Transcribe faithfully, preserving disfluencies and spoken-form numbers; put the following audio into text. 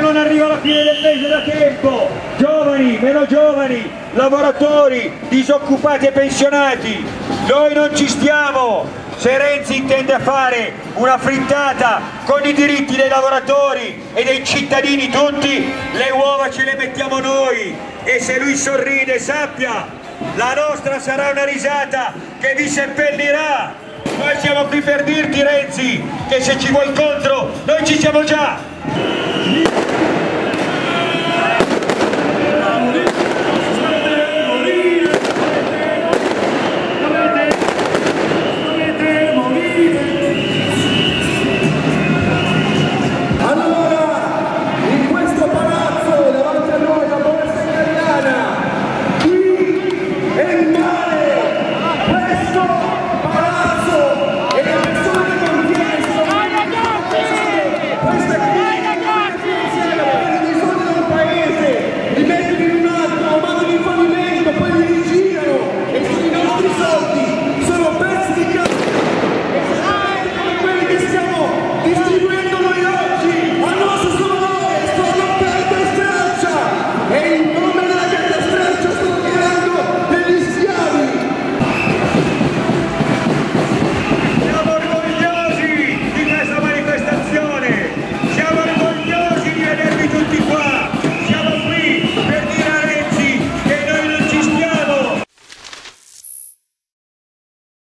non arriva la fine del mese da tempo, giovani, meno giovani, lavoratori, disoccupati e pensionati, noi non ci stiamo. Se Renzi intende fare una frittata con i diritti dei lavoratori e dei cittadini tutti, le uova ce le mettiamo noi, e se lui sorride sappia, la nostra sarà una risata che vi seppellirà. Noi siamo qui per dirti, Renzi, che se ci vuoi contro noi ci siamo già.